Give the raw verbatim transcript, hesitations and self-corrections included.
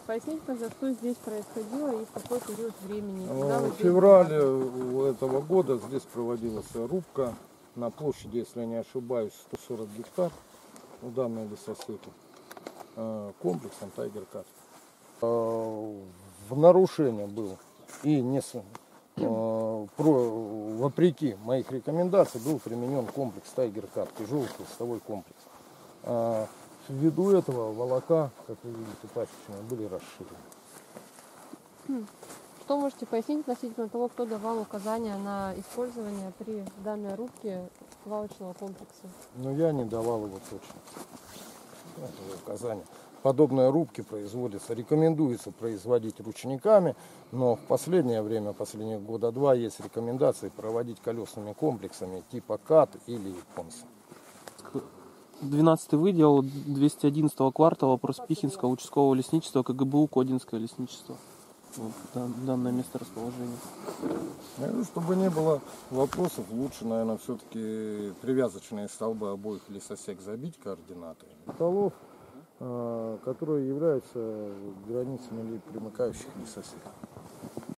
Поясните, пожалуйста, что здесь происходило и в какой период времени? В феврале этого года здесь проводилась рубка на площади, если я не ошибаюсь, сто сорок гектар у данной лесосеки комплексом Tiger Cut. В нарушение был и не, про, вопреки моих рекомендаций был применен комплекс Tiger Cut, тяжелый хвостовой комплекс. Ввиду этого волока, как вы видите, пасечные были расширены. Что можете пояснить относительно того, кто давал указания на использование при данной рубке свалочного комплекса? Ну, я не давал его точно. Это указания. Подобные рубки производятся, рекомендуется производить ручниками, но в последнее время, последние года два, есть рекомендации проводить колесными комплексами типа кат или японцы. двенадцатый выдел двести одиннадцатого квартала Проспихинского участкового лесничества КГБУ Кодинское лесничество. Вот данное место расположения. Чтобы не было вопросов, лучше, наверное, все-таки привязочные столбы обоих лесосек забить координаты столов, которые являются границами примыкающих лесосек.